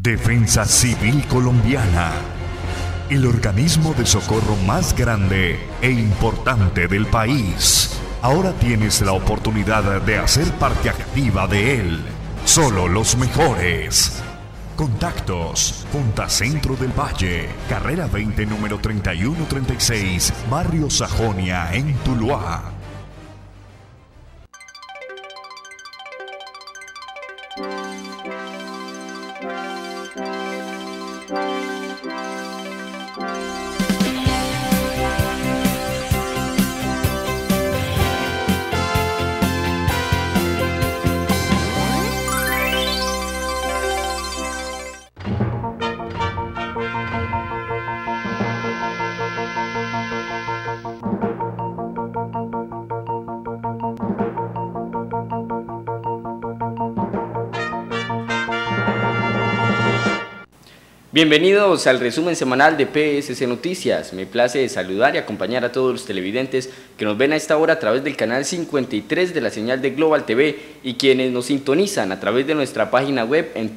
Defensa Civil Colombiana, el organismo de socorro más grande e importante del país. Ahora tienes la oportunidad de hacer parte activa de él. Solo los mejores. Contactos: Junta Centro del Valle, carrera 20, número 3136, Barrio Sajonia, en Tuluá. Bienvenidos al resumen semanal de PSC Noticias. Me place saludar y acompañar a todos los televidentes que nos ven a esta hora a través del canal 53 de la señal de Global TV y quienes nos sintonizan a través de nuestra página web en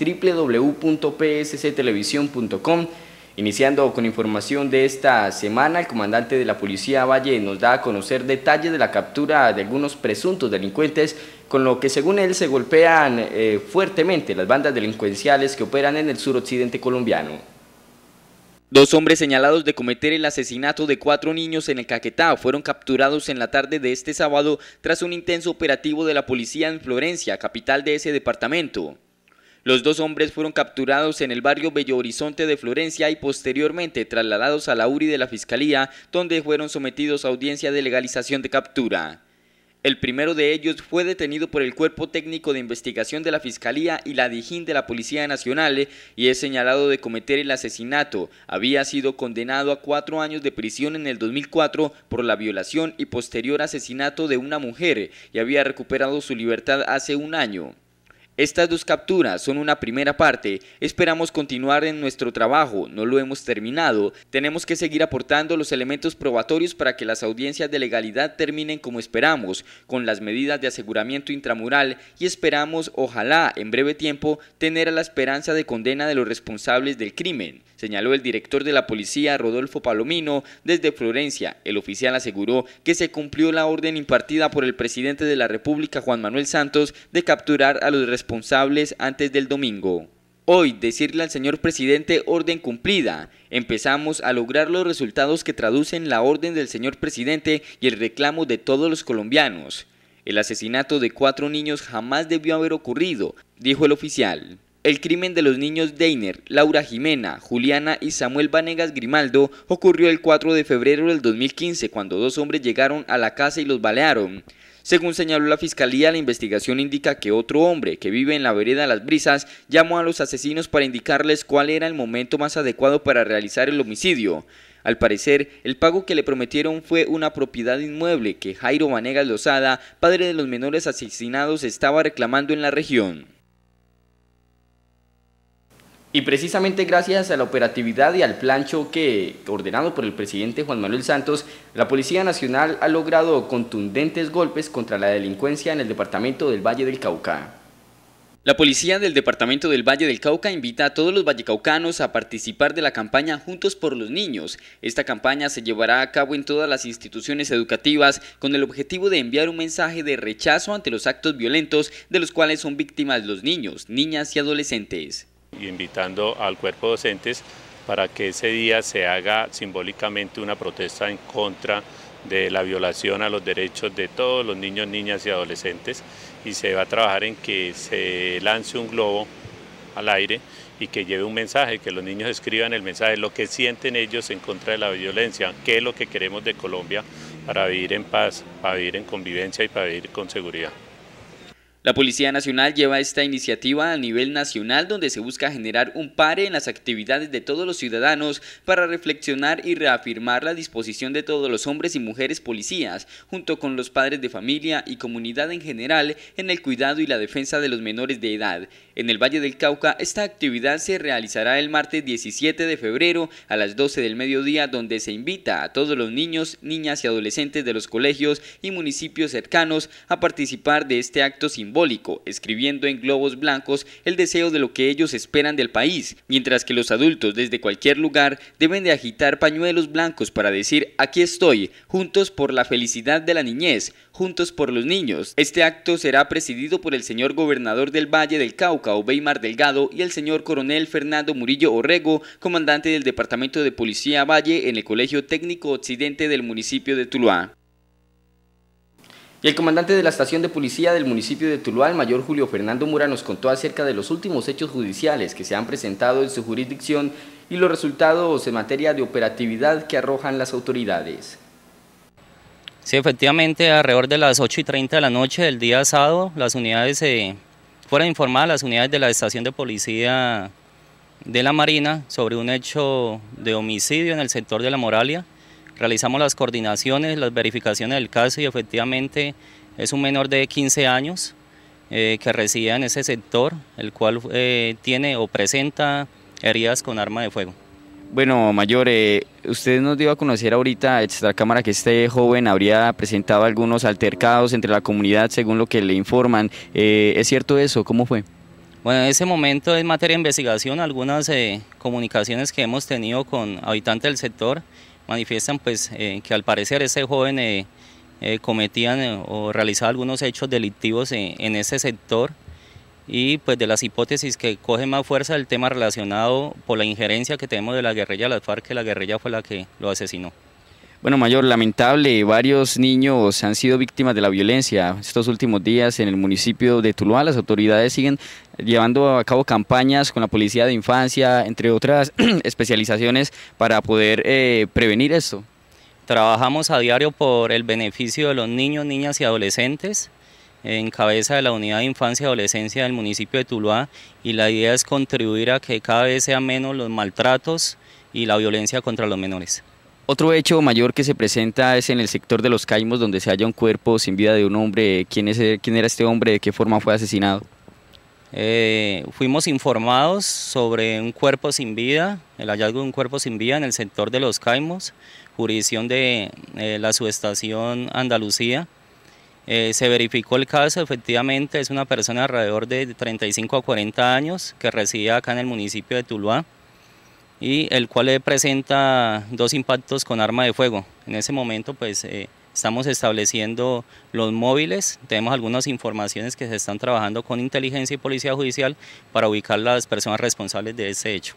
www.psctelevisión.com. Iniciando con información de esta semana, el comandante de la Policía Valle nos da a conocer detalles de la captura de algunos presuntos delincuentes, con lo que según él se golpean fuertemente las bandas delincuenciales que operan en el suroccidente colombiano. Dos hombres señalados de cometer el asesinato de 4 niños en el Caquetá fueron capturados en la tarde de este sábado tras un intenso operativo de la policía en Florencia, capital de ese departamento. Los dos hombres fueron capturados en el barrio Bello Horizonte de Florencia y posteriormente trasladados a la URI de la Fiscalía, donde fueron sometidos a audiencia de legalización de captura. El primero de ellos fue detenido por el Cuerpo Técnico de Investigación de la Fiscalía y la DIJÍN de la Policía Nacional y es señalado de cometer el asesinato. Había sido condenado a 4 años de prisión en el 2004 por la violación y posterior asesinato de una mujer y había recuperado su libertad hace un año. Estas dos capturas son una primera parte, esperamos continuar en nuestro trabajo, no lo hemos terminado, tenemos que seguir aportando los elementos probatorios para que las audiencias de legalidad terminen como esperamos, con las medidas de aseguramiento intramural y esperamos, ojalá, en breve tiempo, tener a la esperanza de condena de los responsables del crimen, señaló el director de la policía Rodolfo Palomino desde Florencia. El oficial aseguró que se cumplió la orden impartida por el presidente de la República, Juan Manuel Santos, de capturar a los responsables antes del domingo. Hoy, decirle al señor presidente orden cumplida. Empezamos a lograr los resultados que traducen la orden del señor presidente y el reclamo de todos los colombianos. El asesinato de 4 niños jamás debió haber ocurrido, dijo el oficial. El crimen de los niños Deiner, Laura Jimena, Juliana y Samuel Vanegas Grimaldo ocurrió el 4 de febrero del 2015 cuando 2 hombres llegaron a la casa y los balearon. Según señaló la Fiscalía, la investigación indica que otro hombre que vive en la vereda Las Brisas llamó a los asesinos para indicarles cuál era el momento más adecuado para realizar el homicidio. Al parecer, el pago que le prometieron fue una propiedad inmueble que Jairo Vanegas Lozada, padre de los menores asesinados, estaba reclamando en la región. Y precisamente gracias a la operatividad y al plan choque ordenado por el presidente Juan Manuel Santos, la Policía Nacional ha logrado contundentes golpes contra la delincuencia en el departamento del Valle del Cauca. La policía del departamento del Valle del Cauca invita a todos los vallecaucanos a participar de la campaña Juntos por los Niños. Esta campaña se llevará a cabo en todas las instituciones educativas con el objetivo de enviar un mensaje de rechazo ante los actos violentos de los cuales son víctimas los niños, niñas y adolescentes. Y invitando al cuerpo de docentes para que ese día se haga simbólicamente una protesta en contra de la violación a los derechos de todos los niños, niñas y adolescentes, y se va a trabajar en que se lance un globo al aire y que lleve un mensaje, que los niños escriban el mensaje, lo que sienten ellos en contra de la violencia, qué es lo que queremos de Colombia para vivir en paz, para vivir en convivencia y para vivir con seguridad. La Policía Nacional lleva esta iniciativa a nivel nacional donde se busca generar un pare en las actividades de todos los ciudadanos para reflexionar y reafirmar la disposición de todos los hombres y mujeres policías, junto con los padres de familia y comunidad en general, en el cuidado y la defensa de los menores de edad. En el Valle del Cauca, esta actividad se realizará el martes 17 de febrero a las 12 del mediodía, donde se invita a todos los niños, niñas y adolescentes de los colegios y municipios cercanos a participar de este acto simbólico simbólico, escribiendo en globos blancos el deseo de lo que ellos esperan del país, mientras que los adultos desde cualquier lugar deben de agitar pañuelos blancos para decir aquí estoy, juntos por la felicidad de la niñez, juntos por los niños. Este acto será presidido por el señor gobernador del Valle del Cauca, Obeimar Delgado, y el señor coronel Fernando Murillo Orrego, comandante del Departamento de Policía Valle en el Colegio Técnico Occidente del municipio de Tuluá. Y el comandante de la estación de policía del municipio de Tuluá, el mayor Julio Fernando Mura, nos contó acerca de los últimos hechos judiciales que se han presentado en su jurisdicción y los resultados en materia de operatividad que arrojan las autoridades. Sí, efectivamente, alrededor de las 8:30 de la noche del día sábado, fueron informadas las unidades de la estación de policía de la Marina sobre un hecho de homicidio en el sector de La Moralia. Realizamos las coordinaciones, las verificaciones del caso y efectivamente es un menor de 15 años que reside en ese sector, el cual tiene o presenta heridas con arma de fuego. Bueno, mayor, usted nos dio a conocer ahorita, extra cámara, que este joven habría presentado algunos altercados entre la comunidad según lo que le informan. ¿Es cierto eso? ¿Cómo fue? Bueno, en ese momento es materia de investigación. Algunas comunicaciones que hemos tenido con habitantes del sector manifiestan pues que al parecer ese joven cometían o realizaba algunos hechos delictivos en ese sector, y pues de las hipótesis que coge más fuerza el tema relacionado por la injerencia que tenemos de la guerrilla de las FARC, que la guerrilla fue la que lo asesinó. Bueno, mayor, lamentable, varios niños han sido víctimas de la violencia estos últimos días en el municipio de Tuluá. Las autoridades siguen llevando a cabo campañas con la policía de infancia, entre otras especializaciones, para poder prevenir esto. Trabajamos a diario por el beneficio de los niños, niñas y adolescentes, en cabeza de la Unidad de Infancia y Adolescencia del municipio de Tuluá, y la idea es contribuir a que cada vez sean menos los maltratos y la violencia contra los menores. Otro hecho mayor que se presenta es en el sector de Los Caimos, donde se halla un cuerpo sin vida de un hombre. ¿Quién era este hombre? ¿De qué forma fue asesinado? Fuimos informados sobre un cuerpo sin vida, el hallazgo de un cuerpo sin vida en el sector de Los Caimos, jurisdicción de la subestación Andalucía. Se verificó el caso, efectivamente es una persona alrededor de 35 a 40 años que reside acá en el municipio de Tuluá, y el cual presenta 2 impactos con arma de fuego. En ese momento pues estamos estableciendo los móviles, tenemos algunas informaciones que se están trabajando con inteligencia y policía judicial para ubicar las personas responsables de ese hecho.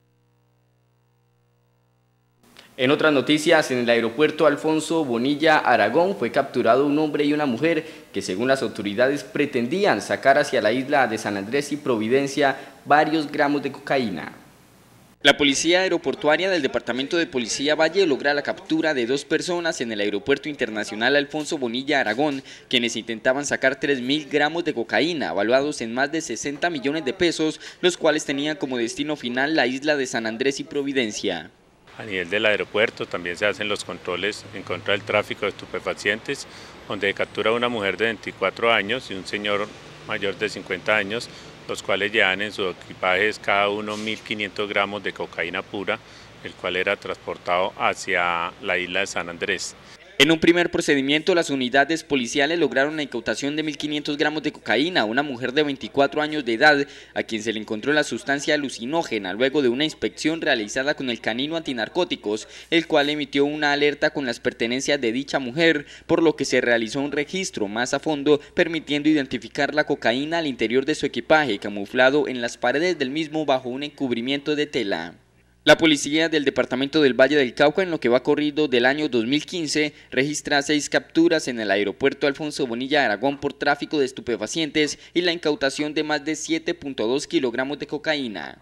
En otras noticias, en el aeropuerto Alfonso Bonilla Aragón fue capturado un hombre y una mujer que, según las autoridades, pretendían sacar hacia la isla de San Andrés y Providencia varios gramos de cocaína. La Policía Aeroportuaria del Departamento de Policía Valle logra la captura de 2 personas en el Aeropuerto Internacional Alfonso Bonilla Aragón, quienes intentaban sacar 3.000 gramos de cocaína, valuados en más de 60 millones de pesos, los cuales tenían como destino final la isla de San Andrés y Providencia. A nivel del aeropuerto también se hacen los controles en contra del tráfico de estupefacientes, donde captura una mujer de 24 años y un señor mayor de 50 años, los cuales llevan en sus equipajes cada uno 1.500 gramos de cocaína pura, el cual era transportado hacia la isla de San Andrés. En un primer procedimiento, las unidades policiales lograron la incautación de 1.500 gramos de cocaína a una mujer de 24 años de edad, a quien se le encontró la sustancia alucinógena luego de una inspección realizada con el canino antinarcóticos, el cual emitió una alerta con las pertenencias de dicha mujer, por lo que se realizó un registro más a fondo, permitiendo identificar la cocaína al interior de su equipaje, camuflado en las paredes del mismo bajo un encubrimiento de tela. La policía del departamento del Valle del Cauca, en lo que va corrido del año 2015, registra 6 capturas en el aeropuerto Alfonso Bonilla Aragón por tráfico de estupefacientes y la incautación de más de 7.2 kilogramos de cocaína.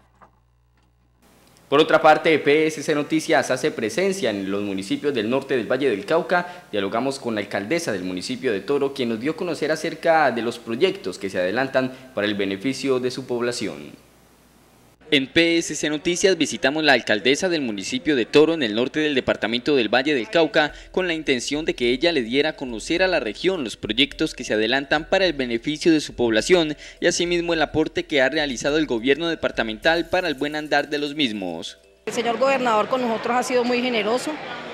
Por otra parte, PSC Noticias hace presencia en los municipios del norte del Valle del Cauca. Dialogamos con la alcaldesa del municipio de Toro, quien nos dio a conocer acerca de los proyectos que se adelantan para el beneficio de su población. En PSC Noticias visitamos la alcaldesa del municipio de Toro, en el norte del departamento del Valle del Cauca, con la intención de que ella le diera a conocer a la región los proyectos que se adelantan para el beneficio de su población y asimismo el aporte que ha realizado el gobierno departamental para el buen andar de los mismos. El señor gobernador con nosotros ha sido muy generoso,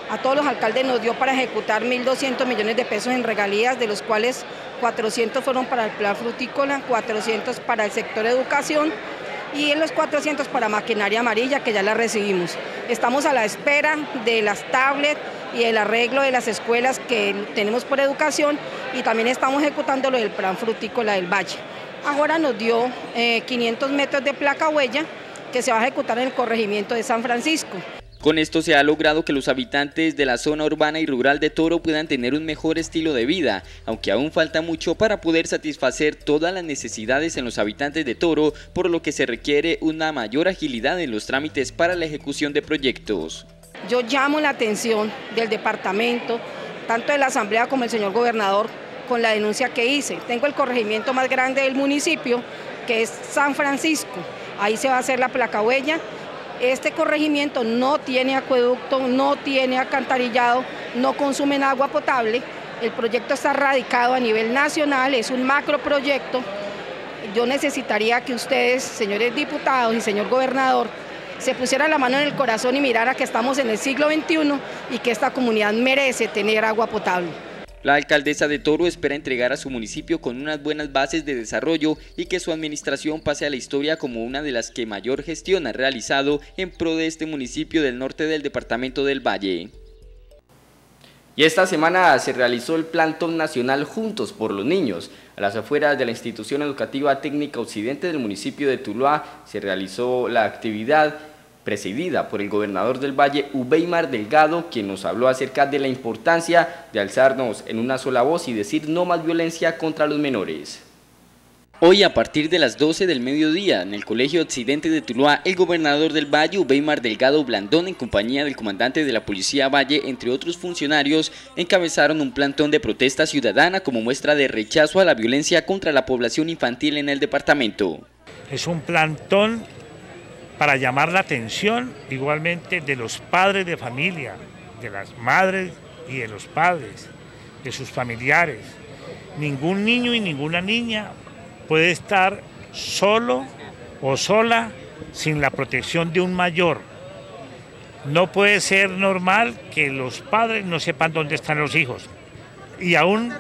A todos los alcaldes nos dio para ejecutar 1.200 millones de pesos en regalías, de los cuales 400 fueron para el plan frutícola, 400 para el sector educación y los 400 para maquinaria amarilla, que ya la recibimos. Estamos a la espera de las tablets y el arreglo de las escuelas que tenemos por educación, y también estamos ejecutando lo del plan frutícola del Valle. Ahora nos dio 500 metros de placa huella que se va a ejecutar en el corregimiento de San Francisco. Con esto se ha logrado que los habitantes de la zona urbana y rural de Toro puedan tener un mejor estilo de vida, aunque aún falta mucho para poder satisfacer todas las necesidades en los habitantes de Toro, por lo que se requiere una mayor agilidad en los trámites para la ejecución de proyectos. Yo llamo la atención del departamento, tanto de la asamblea como el señor gobernador, con la denuncia que hice. Tengo el corregimiento más grande del municipio, que es San Francisco. Ahí se va a hacer la placa huella. Este corregimiento no tiene acueducto, no tiene alcantarillado, no consumen agua potable. El proyecto está radicado a nivel nacional, es un macroproyecto. Yo necesitaría que ustedes, señores diputados y señor gobernador, se pusieran la mano en el corazón y mirara que estamos en el siglo XXI y que esta comunidad merece tener agua potable. La alcaldesa de Toro espera entregar a su municipio con unas buenas bases de desarrollo y que su administración pase a la historia como una de las que mayor gestión ha realizado en pro de este municipio del norte del departamento del Valle. Y esta semana se realizó el plantón nacional Juntos por los Niños. A las afueras de la institución educativa técnica occidente del municipio de Tuluá se realizó la actividad presidida por el gobernador del Valle, Ubeimar Delgado, quien nos habló acerca de la importancia de alzarnos en una sola voz y decir no más violencia contra los menores. Hoy a partir de las 12 del mediodía en el Colegio Occidente de Tuluá, el gobernador del Valle, Ubeimar Delgado Blandón, en compañía del comandante de la Policía Valle, entre otros funcionarios, encabezaron un plantón de protesta ciudadana como muestra de rechazo a la violencia contra la población infantil en el departamento. Es un plantón para llamar la atención igualmente de los padres de familia, de las madres y de los padres, de sus familiares. Ningún niño y ninguna niña puede estar solo o sola sin la protección de un mayor. No puede ser normal que los padres no sepan dónde están los hijos. Y aún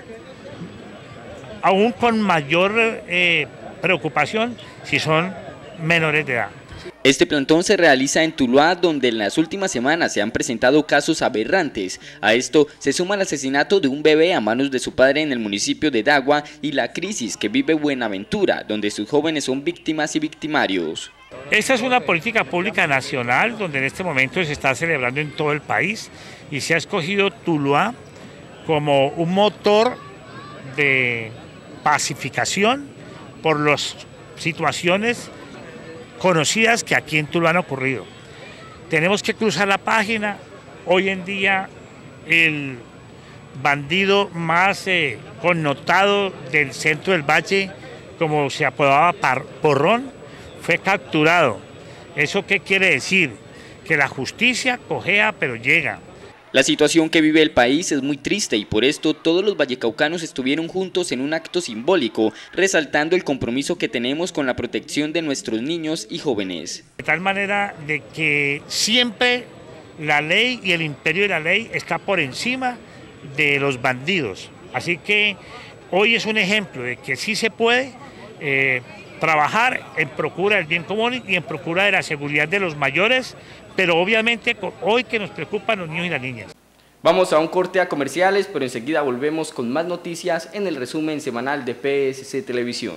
con mayor preocupación si son menores de edad. Este plantón se realiza en Tuluá, donde en las últimas semanas se han presentado casos aberrantes. A esto se suma el asesinato de un bebé a manos de su padre en el municipio de Dagua y la crisis que vive Buenaventura, donde sus jóvenes son víctimas y victimarios. Esta es una política pública nacional donde en este momento se está celebrando en todo el país y se ha escogido Tuluá como un motor de pacificación por las situaciones conocidas que aquí en Tuluá han ocurrido. Tenemos que cruzar la página. Hoy en día el bandido más connotado del centro del Valle, como se apodaba Porrón, fue capturado. ¿Eso qué quiere decir? Que la justicia cojea pero llega. La situación que vive el país es muy triste y por esto todos los vallecaucanos estuvieron juntos en un acto simbólico, resaltando el compromiso que tenemos con la protección de nuestros niños y jóvenes. De tal manera de que siempre la ley y el imperio de la ley está por encima de los bandidos. Así que hoy es un ejemplo de que sí se puede trabajar en procura del bien común y en procura de la seguridad de los mayores, pero obviamente hoy que nos preocupan los niños y las niñas. Vamos a un corte a comerciales, pero enseguida volvemos con más noticias en el resumen semanal de PSC Televisión.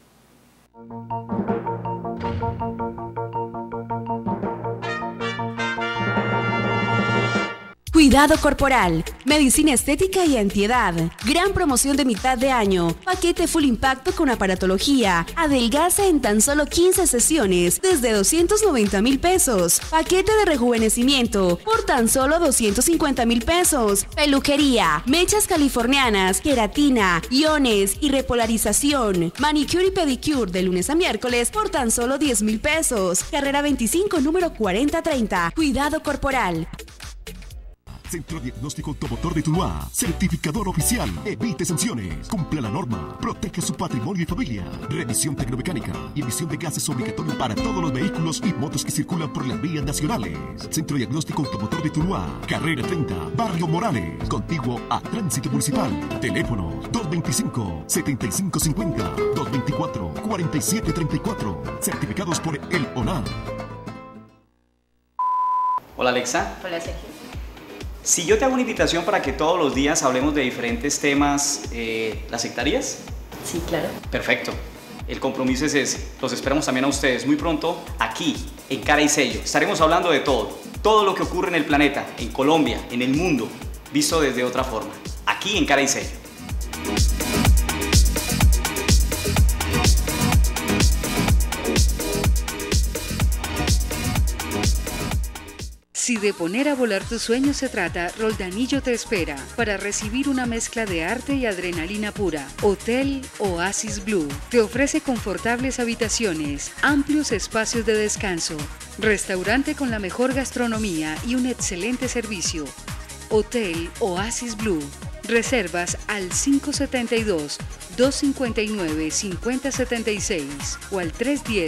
Cuidado corporal, medicina estética y antiedad. Gran promoción de mitad de año. Paquete full impacto con aparatología. Adelgaza en tan solo 15 sesiones desde 290,000 pesos. Paquete de rejuvenecimiento por tan solo 250,000 pesos. Peluquería, mechas californianas, queratina, iones y repolarización. Manicure y pedicure de lunes a miércoles por tan solo 10,000 pesos. Carrera 25, número 4030. Cuidado corporal. Centro Diagnóstico Automotor de Tuluá, certificador oficial. Evite sanciones, cumpla la norma, proteja su patrimonio y familia. Revisión tecnomecánica y emisión de gases obligatorio para todos los vehículos y motos que circulan por las vías nacionales. Centro Diagnóstico Automotor de Tuluá, carrera 30, Barrio Morales, contiguo a Tránsito Municipal. Teléfono 225-7550, 224-4734. Certificados por el ONAD. Hola Alexa. Hola Sergio. Si yo te hago una invitación para que todos los días hablemos de diferentes temas, ¿la aceptarías? Sí, claro. Perfecto. El compromiso es ese. Los esperamos también a ustedes muy pronto aquí, en Cara y Sello. Estaremos hablando de todo lo que ocurre en el planeta, en Colombia, en el mundo, visto desde otra forma. Aquí en Cara y Sello. Si de poner a volar tus sueños se trata, Roldanillo te espera para recibir una mezcla de arte y adrenalina pura. Hotel Oasis Blue te ofrece confortables habitaciones, amplios espacios de descanso, restaurante con la mejor gastronomía y un excelente servicio. Hotel Oasis Blue. Reservas al 572-259-5076 o al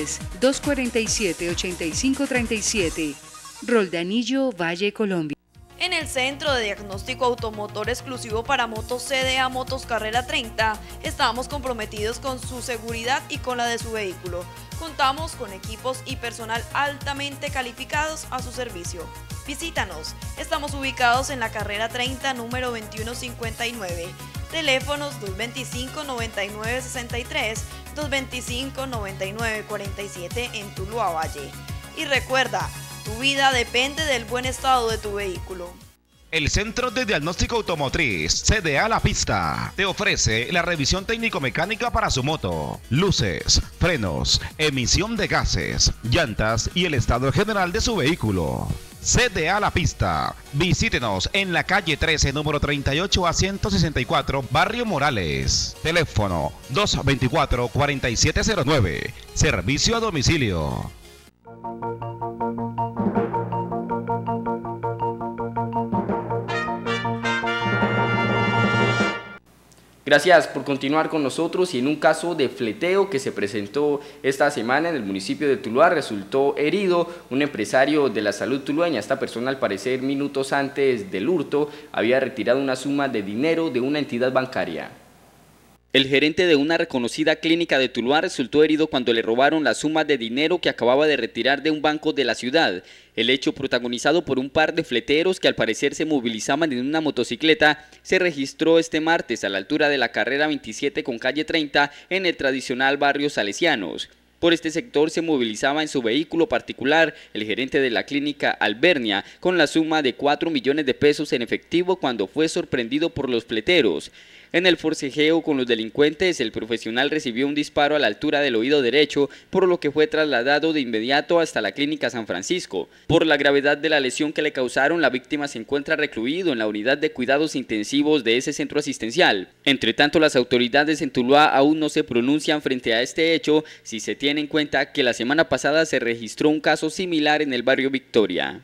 310-247-8537. Roldanillo, Valle, Colombia. En el Centro de Diagnóstico Automotor exclusivo para motos CDA Motos Carrera 30, estamos comprometidos con su seguridad y con la de su vehículo. Contamos con equipos y personal altamente calificados a su servicio. Visítanos, estamos ubicados en la Carrera 30, número 2159. Teléfonos 225-9963, 225-9947 en Tuluá, Valle. Y recuerda, tu vida depende del buen estado de tu vehículo. El Centro de Diagnóstico Automotriz, CDA La Pista, te ofrece la revisión técnico-mecánica para su moto, luces, frenos, emisión de gases, llantas y el estado general de su vehículo. CDA La Pista. Visítenos en la calle 13, número 38 a 164, Barrio Morales. Teléfono 224-4709. Servicio a domicilio. Gracias por continuar con nosotros. Y en un caso de fleteo que se presentó esta semana en el municipio de Tuluá, resultó herido un empresario de la salud tulueña. Esta persona, al parecer, minutos antes del hurto, había retirado una suma de dinero de una entidad bancaria. El gerente de una reconocida clínica de Tuluá resultó herido cuando le robaron la suma de dinero que acababa de retirar de un banco de la ciudad. El hecho, protagonizado por un par de fleteros que al parecer se movilizaban en una motocicleta, se registró este martes a la altura de la carrera 27 con calle 30 en el tradicional barrio Salesianos. Por este sector se movilizaba en su vehículo particular el gerente de la clínica Albernia con la suma de 4 millones de pesos en efectivo cuando fue sorprendido por los fleteros. En el forcejeo con los delincuentes, el profesional recibió un disparo a la altura del oído derecho, por lo que fue trasladado de inmediato hasta la clínica San Francisco. Por la gravedad de la lesión que le causaron, la víctima se encuentra recluido en la unidad de cuidados intensivos de ese centro asistencial. Entre tanto, las autoridades en Tuluá aún no se pronuncian frente a este hecho, si se tiene en cuenta que la semana pasada se registró un caso similar en el barrio Victoria.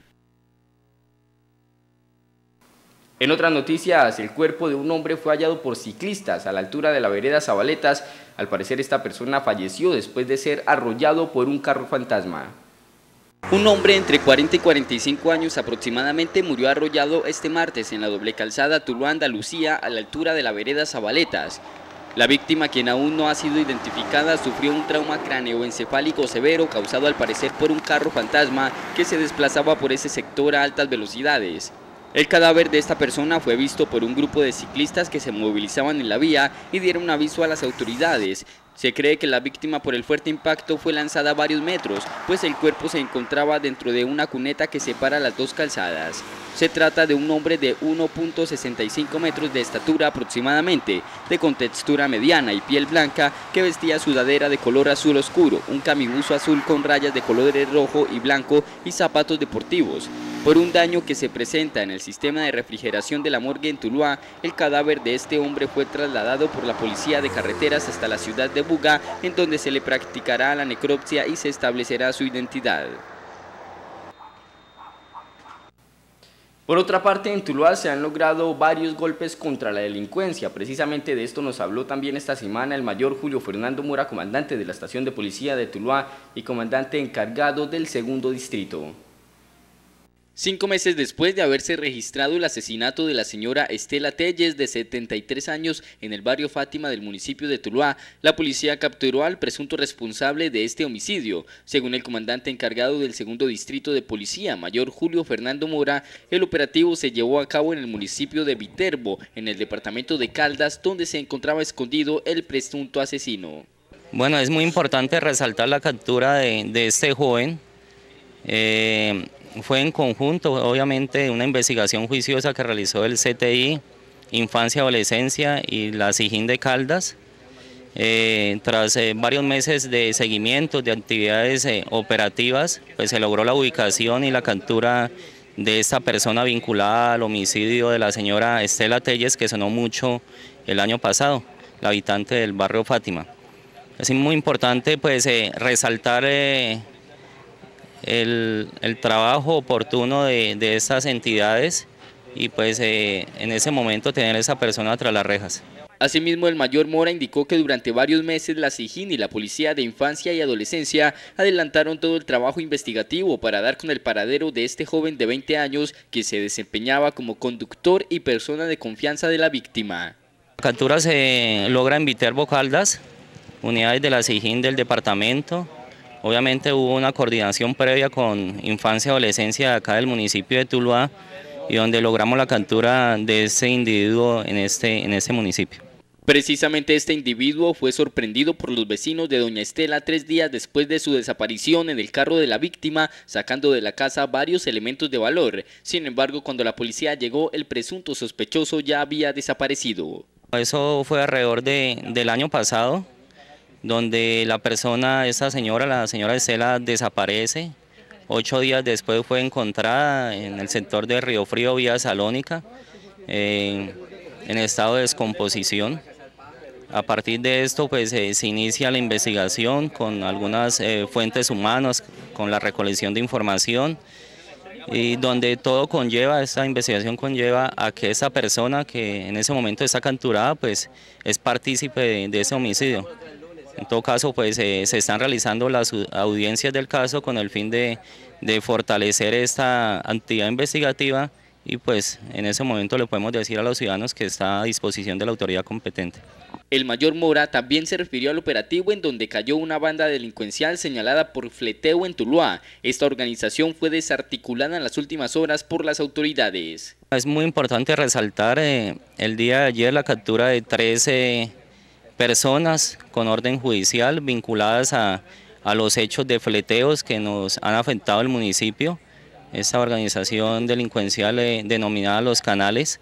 En otras noticias, el cuerpo de un hombre fue hallado por ciclistas a la altura de la vereda Zabaletas. Al parecer, esta persona falleció después de ser arrollado por un carro fantasma. Un hombre entre 40 y 45 años aproximadamente murió arrollado este martes en la doble calzada Tuluá-Andalucía a la altura de la vereda Zabaletas. La víctima, quien aún no ha sido identificada, sufrió un trauma cráneoencefálico severo causado al parecer por un carro fantasma que se desplazaba por ese sector a altas velocidades. El cadáver de esta persona fue visto por un grupo de ciclistas que se movilizaban en la vía y dieron aviso a las autoridades. Se cree que la víctima por el fuerte impacto fue lanzada a varios metros, pues el cuerpo se encontraba dentro de una cuneta que separa las dos calzadas. Se trata de un hombre de 1.65 metros de estatura aproximadamente, de contextura mediana y piel blanca, que vestía sudadera de color azul oscuro, un camibuzo azul con rayas de colores rojo y blanco y zapatos deportivos. Por un daño que se presenta en el sistema de refrigeración de la morgue en Tuluá, el cadáver de este hombre fue trasladado por la policía de carreteras hasta la ciudad de Buga, en donde se le practicará la necropsia y se establecerá su identidad. Por otra parte, en Tuluá se han logrado varios golpes contra la delincuencia. Precisamente de esto nos habló también esta semana el mayor Julio Fernando Mora, comandante de la estación de policía de Tuluá y comandante encargado del segundo distrito. 5 meses después de haberse registrado el asesinato de la señora Estela Telles, de 73 años, en el barrio Fátima del municipio de Tuluá, la policía capturó al presunto responsable de este homicidio. Según el comandante encargado del segundo distrito de policía, mayor Julio Fernando Mora, el operativo se llevó a cabo en el municipio de Viterbo, en el departamento de Caldas, donde se encontraba escondido el presunto asesino. Bueno, es muy importante resaltar la captura de este joven. Fue en conjunto, obviamente, una investigación juiciosa que realizó el CTI, Infancia, Adolescencia y la SIJIN de Caldas. Tras varios meses de seguimiento de actividades operativas, pues se logró la ubicación y la captura de esta persona vinculada al homicidio de la señora Estela Telles, que sonó mucho el año pasado, la habitante del barrio Fátima. Es muy importante pues resaltar el trabajo oportuno de estas entidades y pues en ese momento tener a esa persona tras las rejas. Asimismo, el mayor Mora indicó que durante varios meses la SIJIN y la Policía de Infancia y Adolescencia adelantaron todo el trabajo investigativo para dar con el paradero de este joven de 20 años que se desempeñaba como conductor y persona de confianza de la víctima. La captura se logra en Viterbo, Caldas, unidades de la SIJIN del departamento. Obviamente hubo una coordinación previa con Infancia y Adolescencia de acá del municipio de Tuluá y donde logramos la captura de este individuo en este municipio. Precisamente este individuo fue sorprendido por los vecinos de doña Estela 3 días después de su desaparición en el carro de la víctima, sacando de la casa varios elementos de valor. Sin embargo, cuando la policía llegó, el presunto sospechoso ya había desaparecido. Eso fue alrededor del año pasado, donde la persona, la señora Estela, desaparece. 8 días después fue encontrada en el sector de Río Frío, vía Salónica, en estado de descomposición. A partir de esto pues se inicia la investigación con algunas fuentes humanas, con la recolección de información, y donde todo esta investigación conlleva a que esa persona que en ese momento está capturada pues es partícipe de ese homicidio. En todo caso, pues se están realizando las audiencias del caso con el fin de fortalecer esta actividad investigativa y pues en ese momento le podemos decir a los ciudadanos que está a disposición de la autoridad competente. El mayor Mora también se refirió al operativo en donde cayó una banda delincuencial señalada por fleteo en Tuluá. Esta organización fue desarticulada en las últimas horas por las autoridades. Es muy importante resaltar el día de ayer la captura de 13 personas con orden judicial vinculadas a los hechos de fleteos que nos han afectado el municipio. Esta organización delincuencial denominada Los Canales,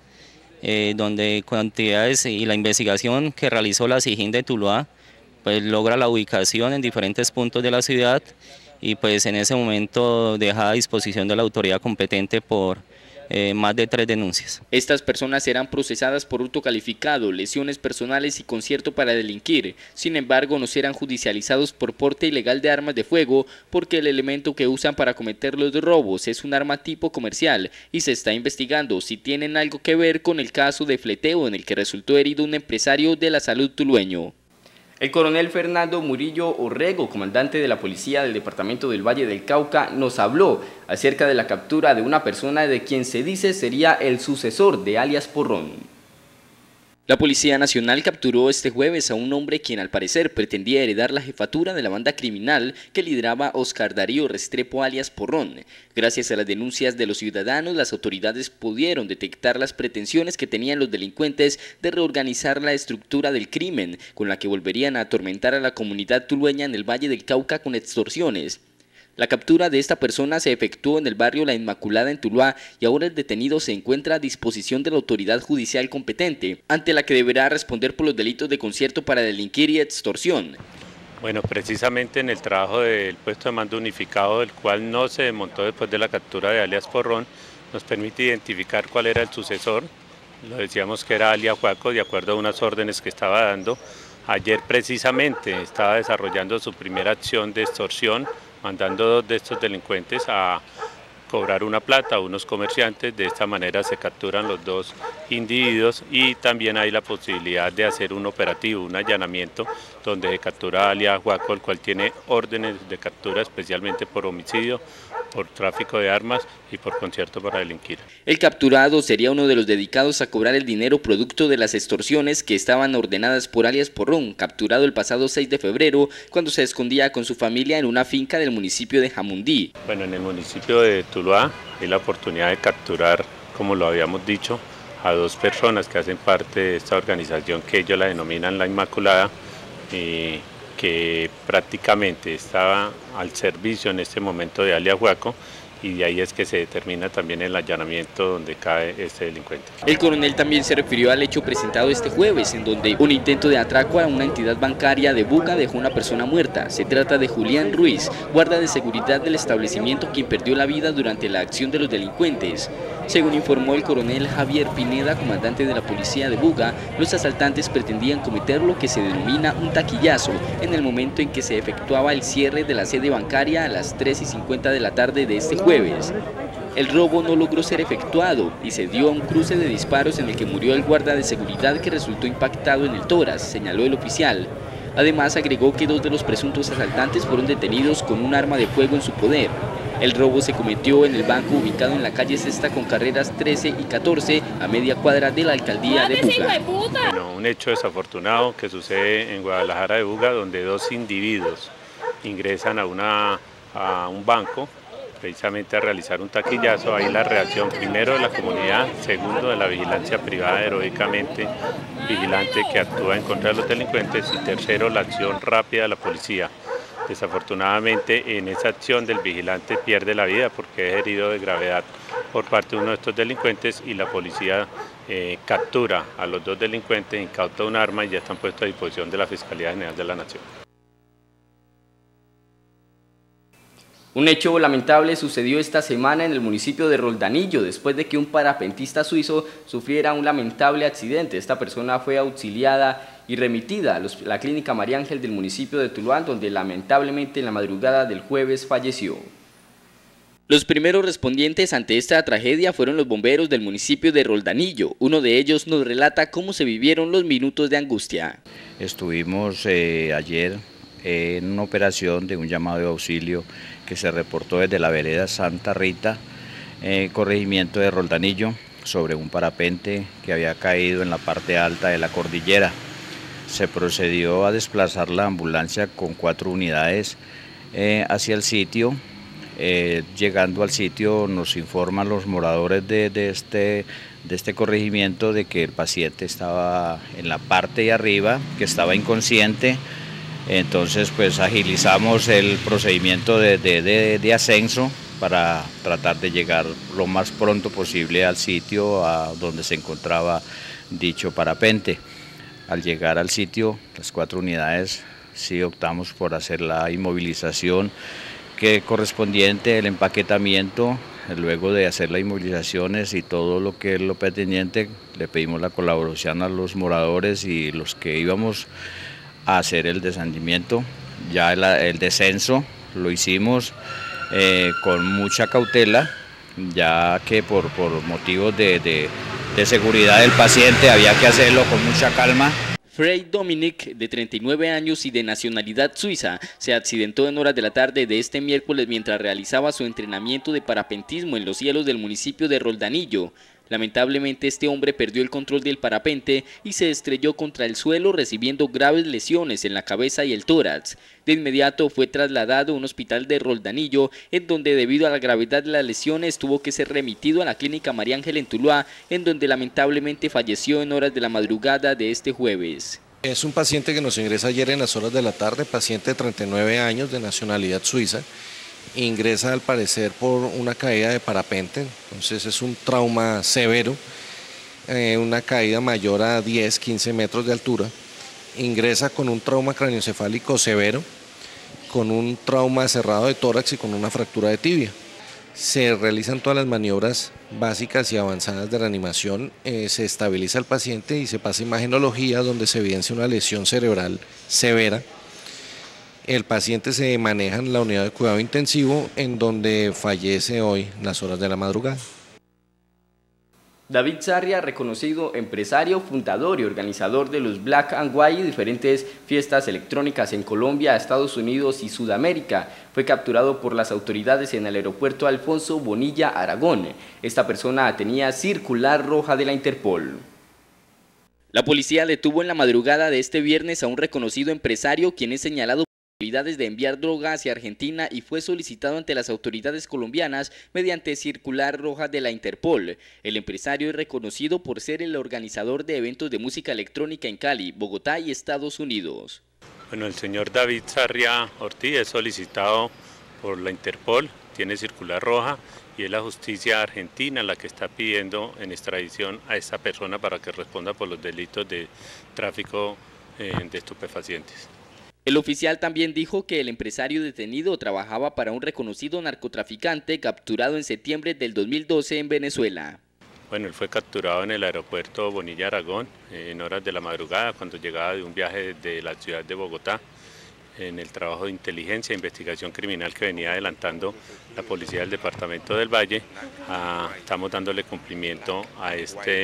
donde con actividades y la investigación que realizó la SIJIN de Tuluá, pues logra la ubicación en diferentes puntos de la ciudad y pues en ese momento deja a disposición de la autoridad competente por más de 3 denuncias. Estas personas serán procesadas por hurto calificado, lesiones personales y concierto para delinquir. Sin embargo, no serán judicializados por porte ilegal de armas de fuego porque el elemento que usan para cometer los robos es un arma tipo comercial y se está investigando si tienen algo que ver con el caso de fleteo en el que resultó herido un empresario de la salud tulueño. El coronel Fernando Murillo Orrego, comandante de la policía del departamento del Valle del Cauca, nos habló acerca de la captura de una persona de quien se dice sería el sucesor de alias Porrón. La Policía Nacional capturó este jueves a un hombre quien al parecer pretendía heredar la jefatura de la banda criminal que lideraba Oscar Darío Restrepo alias Porrón. Gracias a las denuncias de los ciudadanos, las autoridades pudieron detectar las pretensiones que tenían los delincuentes de reorganizar la estructura del crimen, con la que volverían a atormentar a la comunidad tulueña en el Valle del Cauca con extorsiones. La captura de esta persona se efectuó en el barrio La Inmaculada en Tuluá y ahora el detenido se encuentra a disposición de la autoridad judicial competente, ante la que deberá responder por los delitos de concierto para delinquir y extorsión. Bueno, precisamente en el trabajo del puesto de mando unificado, el cual no se desmontó después de la captura de alias Porrón, nos permite identificar cuál era el sucesor. Lo decíamos que era alias Juaco, de acuerdo a unas órdenes que estaba dando. Ayer precisamente estaba desarrollando su primera acción de extorsión, mandando 2 de estos delincuentes a cobrar una plata a unos comerciantes. De esta manera se capturan los dos individuos y también hay la posibilidad de hacer un operativo, un allanamiento, donde se captura a alias Huaco, el cual tiene órdenes de captura especialmente por homicidio, por tráfico de armas y por concierto para delinquir. El capturado sería uno de los dedicados a cobrar el dinero producto de las extorsiones que estaban ordenadas por alias Porrón, capturado el pasado 6 de febrero cuando se escondía con su familia en una finca del municipio de Jamundí. Bueno, en el municipio de Tuluá hay la oportunidad de capturar, como lo habíamos dicho, a dos personas que hacen parte de esta organización que ellos la denominan La Inmaculada, que prácticamente estaba al servicio en este momento de alias Huaco, y de ahí es que se determina también el allanamiento donde cae este delincuente. El coronel también se refirió al hecho presentado este jueves, en donde un intento de atraco a una entidad bancaria de Buga dejó una persona muerta. Se trata de Julián Ruiz, guarda de seguridad del establecimiento, quien perdió la vida durante la acción de los delincuentes. Según informó el coronel Javier Pineda, comandante de la policía de Buga, los asaltantes pretendían cometer lo que se denomina un taquillazo en el momento en que se efectuaba el cierre de la sede bancaria a las 3:50 de la tarde de este jueves. El robo no logró ser efectuado y se dio a un cruce de disparos en el que murió el guarda de seguridad, que resultó impactado en el tórax, señaló el oficial. Además, agregó que 2 de los presuntos asaltantes fueron detenidos con un arma de fuego en su poder. El robo se cometió en el banco ubicado en la calle Sexta con carreras 13 y 14, a media cuadra de la alcaldía de Buga. Bueno, un hecho desafortunado que sucede en Guadalajara de Buga, donde 2 individuos ingresan a un banco precisamente a realizar un taquillazo. Ahí la reacción primero de la comunidad, segundo de la vigilancia privada heroicamente vigilante que actúa en contra de los delincuentes, y tercero la acción rápida de la policía. Desafortunadamente en esa acción del vigilante pierde la vida porque es herido de gravedad por parte de uno de estos delincuentes, y la policía captura a los 2 delincuentes, incauta un arma y ya están puestos a disposición de la Fiscalía General de la Nación. Un hecho lamentable sucedió esta semana en el municipio de Roldanillo, después de que un parapentista suizo sufriera un lamentable accidente. Esta persona fue auxiliada y remitida a la clínica María Ángel del municipio de Tuluá, donde lamentablemente en la madrugada del jueves falleció. Los primeros respondientes ante esta tragedia fueron los bomberos del municipio de Roldanillo. Uno de ellos nos relata cómo se vivieron los minutos de angustia. Estuvimos ayer en una operación de un llamado de auxilio que se reportó desde la vereda Santa Rita, corregimiento de Roldanillo, sobre un parapente que había caído en la parte alta de la cordillera. Se procedió a desplazar la ambulancia con 4 unidades hacia el sitio. Llegando al sitio nos informan los moradores de este corregimiento de que el paciente estaba en la parte de arriba, que estaba inconsciente. Entonces pues agilizamos el procedimiento de ascenso para tratar de llegar lo más pronto posible al sitio a donde se encontraba dicho parapente. Al llegar al sitio, las 4 unidades sí optamos por hacer la inmovilización que correspondiente, el empaquetamiento. Luego de hacer las inmovilizaciones y todo lo que es lo pertinente, le pedimos la colaboración a los moradores y los que íbamos a hacer el descendimiento. Ya el descenso lo hicimos con mucha cautela, ya que por motivos de seguridad del paciente había que hacerlo con mucha calma. Frey Dominic, de 39 años y de nacionalidad suiza, se accidentó en horas de la tarde de este miércoles mientras realizaba su entrenamiento de parapentismo en los cielos del municipio de Roldanillo. Lamentablemente este hombre perdió el control del parapente y se estrelló contra el suelo, recibiendo graves lesiones en la cabeza y el tórax. De inmediato fue trasladado a un hospital de Roldanillo, en donde debido a la gravedad de las lesiones tuvo que ser remitido a la clínica María Ángel en Tuluá, en donde lamentablemente falleció en horas de la madrugada de este jueves. Es un paciente que nos ingresa ayer en las horas de la tarde, paciente de 39 años de nacionalidad suiza. Ingresa al parecer por una caída de parapente, entonces es un trauma severo, una caída mayor a 10-15 metros de altura. Ingresa con un trauma craneoencefálico severo, con un trauma cerrado de tórax y con una fractura de tibia. Se realizan todas las maniobras básicas y avanzadas de reanimación, se estabiliza el paciente y se pasa a imagenología, donde se evidencia una lesión cerebral severa. El paciente se maneja en la unidad de cuidado intensivo, en donde fallece hoy en las horas de la madrugada. David Sarria, reconocido empresario, fundador y organizador de los Black and White, diferentes fiestas electrónicas en Colombia, Estados Unidos y Sudamérica, fue capturado por las autoridades en el aeropuerto Alfonso Bonilla, Aragón. Esta persona tenía circular roja de la Interpol. La policía detuvo en la madrugada de este viernes a un reconocido empresario quien es señalado de enviar droga hacia Argentina y fue solicitado ante las autoridades colombianas mediante circular roja de la Interpol. El empresario es reconocido por ser el organizador de eventos de música electrónica en Cali, Bogotá y Estados Unidos. Bueno, el señor David Sarria Ortiz es solicitado por la Interpol, tiene circular roja y es la justicia argentina la que está pidiendo en extradición a esta persona para que responda por los delitos de tráfico de estupefacientes. El oficial también dijo que el empresario detenido trabajaba para un reconocido narcotraficante capturado en septiembre del 2012 en Venezuela. Bueno, él fue capturado en el aeropuerto Bonilla, Aragón, en horas de la madrugada, cuando llegaba de un viaje de la ciudad de Bogotá, en el trabajo de inteligencia e investigación criminal que venía adelantando la policía del departamento del Valle. Estamos dándole cumplimiento a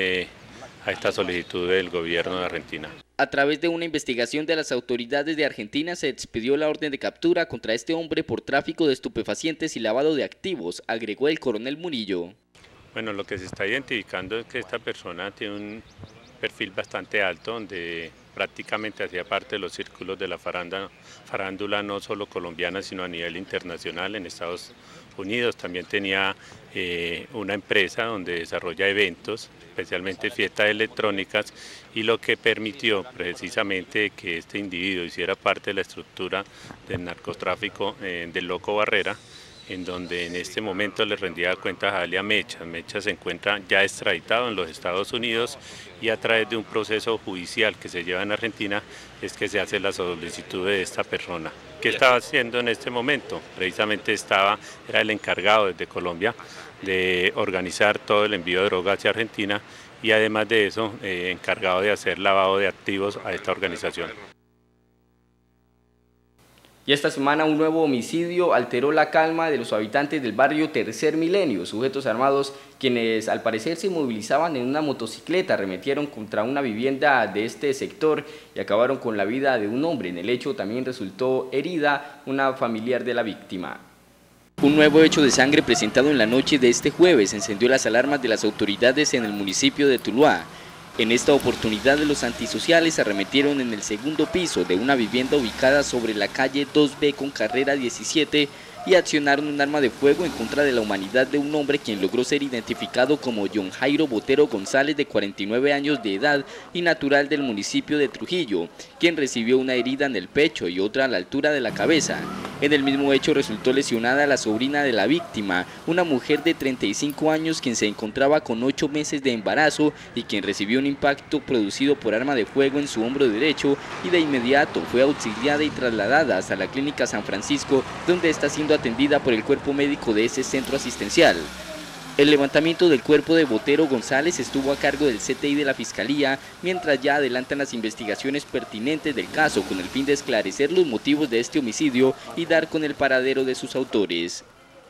esta solicitud del gobierno de Argentina. A través de una investigación de las autoridades de Argentina se expidió la orden de captura contra este hombre por tráfico de estupefacientes y lavado de activos, agregó el coronel Murillo. Bueno, lo que se está identificando es que esta persona tiene un perfil bastante alto, donde prácticamente hacía parte de los círculos de la farándula no solo colombiana, sino a nivel internacional en Estados Unidos. También tenía una empresa donde desarrolla eventos, especialmente fiestas electrónicas, y lo que permitió precisamente que este individuo hiciera parte de la estructura del narcotráfico del Loco Barrera, en donde en este momento le rendía cuentas a alias Mecha. Mecha se encuentra ya extraditado en los Estados Unidos y a través de un proceso judicial que se lleva en Argentina es que se hace la solicitud de esta persona. ¿Qué estaba haciendo en este momento? Precisamente era el encargado desde Colombia de organizar todo el envío de drogas hacia Argentina y además de eso encargado de hacer lavado de activos a esta organización. Y esta semana un nuevo homicidio alteró la calma de los habitantes del barrio Tercer Milenio. Sujetos armados, quienes al parecer se movilizaban en una motocicleta, arremetieron contra una vivienda de este sector y acabaron con la vida de un hombre. En el hecho también resultó herida una familiar de la víctima. Un nuevo hecho de sangre presentado en la noche de este jueves encendió las alarmas de las autoridades en el municipio de Tuluá. En esta oportunidad los antisociales arremetieron en el segundo piso de una vivienda ubicada sobre la calle 2B con carrera 17 y accionaron un arma de fuego en contra de la humanidad de un hombre quien logró ser identificado como John Jairo Botero González, de 49 años de edad y natural del municipio de Trujillo, quien recibió una herida en el pecho y otra a la altura de la cabeza. En el mismo hecho resultó lesionada la sobrina de la víctima, una mujer de 35 años quien se encontraba con 8 meses de embarazo y quien recibió un impacto producido por arma de fuego en su hombro derecho y de inmediato fue auxiliada y trasladada hasta la clínica San Francisco, donde está siendo atendida por el cuerpo médico de ese centro asistencial. El levantamiento del cuerpo de Botero González estuvo a cargo del CTI de la Fiscalía, mientras ya adelantan las investigaciones pertinentes del caso con el fin de esclarecer los motivos de este homicidio y dar con el paradero de sus autores.